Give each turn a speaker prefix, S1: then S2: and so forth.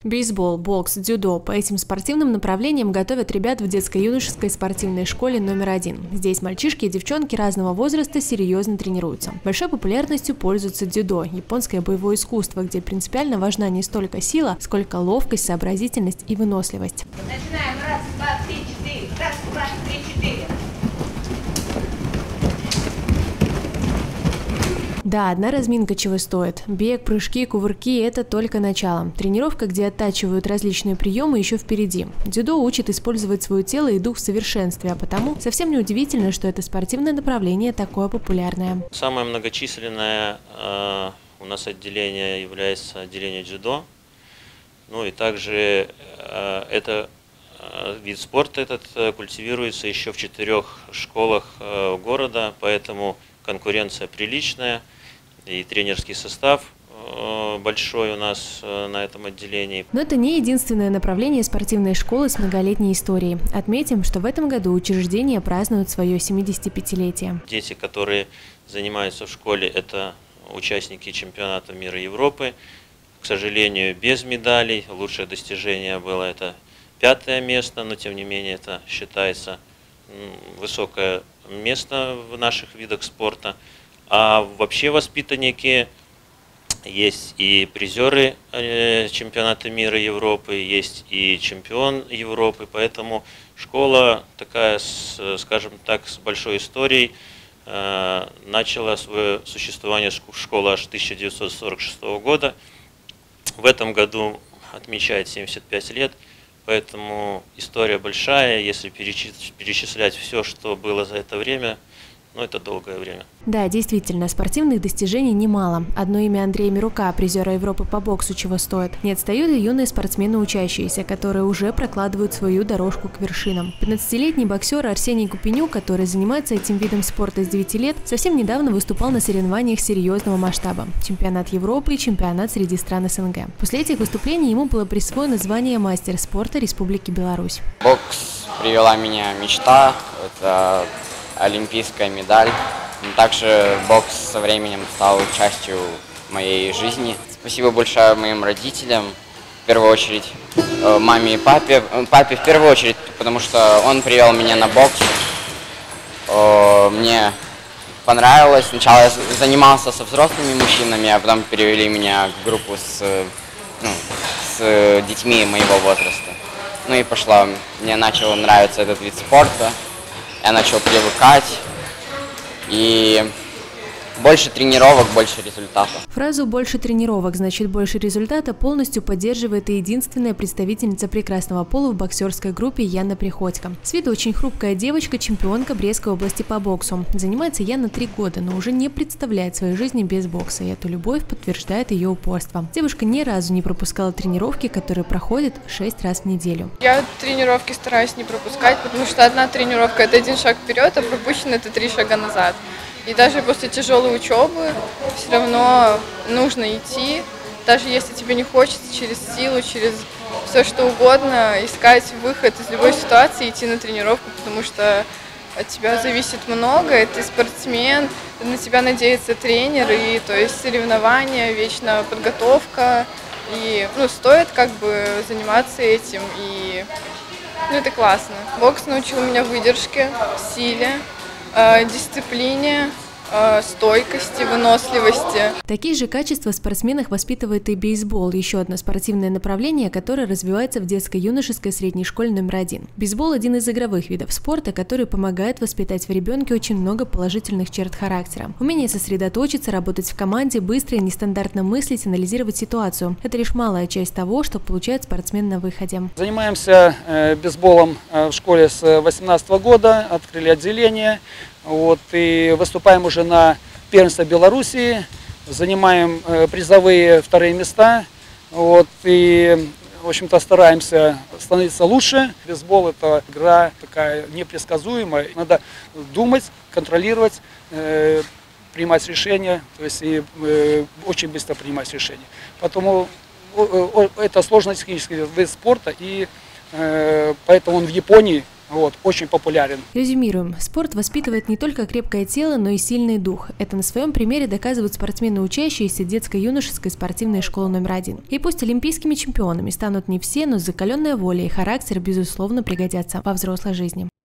S1: Бейсбол, бокс, дзюдо. По этим спортивным направлениям готовят ребят в детско-юношеской спортивной школе номер 1. Здесь мальчишки и девчонки разного возраста серьезно тренируются. Большой популярностью пользуется дзюдо, японское боевое искусство, где принципиально важна не столько сила, сколько ловкость, сообразительность и выносливость.
S2: Начинаем. Раз, два, три, четыре. Раз, два, три, четыре.
S1: Да, одна разминка чего стоит. Бег, прыжки, кувырки – это только начало. Тренировка, где оттачивают различные приемы, еще впереди. Дзюдо учит использовать свое тело и дух в совершенстве, а потому совсем не удивительно, что это спортивное направление такое популярное.
S3: Самое многочисленное у нас отделение является отделение дзюдо. Ну и также это вид спорта этот культивируется еще в 4 школах города, поэтому конкуренция приличная. И тренерский состав большой у нас на этом отделении.
S1: Но это не единственное направление спортивной школы с многолетней историей. Отметим, что в этом году учреждение празднует свое 75-летие.
S3: Дети, которые занимаются в школе, это участники чемпионата мира и Европы. К сожалению, без медалей. Лучшее достижение было это 5-е место, но тем не менее это считается высокое место в наших видах спорта. А вообще воспитанники есть и призеры чемпионата мира и Европы, есть и чемпион Европы, поэтому школа такая, скажем так, с большой историей. Начала свое существование школа аж 1946 года. В этом году отмечает 75 лет, поэтому история большая. Если перечислять все, что было за это время, но это долгое время.
S1: Да, действительно, спортивных достижений немало. Одно имя Андрея Мирука, призера Европы по боксу, чего стоит. Не отстают и юные спортсмены-учащиеся, которые уже прокладывают свою дорожку к вершинам. 15-летний боксер Арсений Купенюк, который занимается этим видом спорта с 9 лет, совсем недавно выступал на соревнованиях серьезного масштаба. Чемпионат Европы и чемпионат среди стран СНГ. После этих выступлений ему было присвоено звание мастер спорта Республики Беларусь.
S4: Бокс привела меня мечта. Это олимпийская медаль. Также бокс со временем стал частью моей жизни. Спасибо большое моим родителям, в первую очередь маме и папе. Папе в первую очередь, потому что он привел меня на бокс. Мне понравилось. Сначала я занимался со взрослыми мужчинами, а потом перевели меня в группу с детьми моего возраста. Ну и пошло. Мне начал нравиться этот вид спорта. Я начал привыкать, и больше тренировок, больше результатов.
S1: Фразу «больше тренировок, значит больше результата» полностью поддерживает и единственная представительница прекрасного пола в боксерской группе Яна Приходько. С виду очень хрупкая девочка, чемпионка Брестской области по боксу. Занимается Яна 3 года, но уже не представляет своей жизни без бокса, и эту любовь подтверждает ее упорство. Девушка ни разу не пропускала тренировки, которые проходят 6 раз в неделю.
S5: Я тренировки стараюсь не пропускать, потому что одна тренировка – это 1 шаг вперед, а пропущенный – это 3 шага назад. И даже после тяжелой учебы все равно нужно идти, даже если тебе не хочется, через силу, через все что угодно, искать выход из любой ситуации, идти на тренировку, потому что от тебя зависит много, ты спортсмен, на тебя надеется тренер, и то есть соревнования, вечная подготовка, и стоит как бы заниматься этим, и это классно. Бокс научил меня выдержке, силе, дисциплине, стойкости, выносливости.
S1: Такие же качества в спортсменах воспитывает и бейсбол, еще одно спортивное направление, которое развивается в детско-юношеской средней школе номер 1. Бейсбол – один из игровых видов спорта, который помогает воспитать в ребенке очень много положительных черт характера. Умение сосредоточиться, работать в команде, быстро и нестандартно мыслить, анализировать ситуацию – это лишь малая часть того, что получает спортсмен на выходе.
S6: Занимаемся бейсболом в школе с 2018 года, открыли отделение. И выступаем уже на первенстве Белоруссии, занимаем призовые 2-е места. И, в общем-то, стараемся становиться лучше. Бейсбол – это игра такая непредсказуемая. Надо думать, контролировать, принимать решения, то есть и очень быстро принимать решения. Поэтому это сложно технический вид спорта, и поэтому он в Японии Вот, очень популярен.
S1: Резюмируем. Спорт воспитывает не только крепкое тело, но и сильный дух. Это на своем примере доказывают спортсмены, учащиеся детско-юношеской спортивной школы номер 1. И пусть олимпийскими чемпионами станут не все, но закаленная воля и характер, безусловно, пригодятся во взрослой жизни.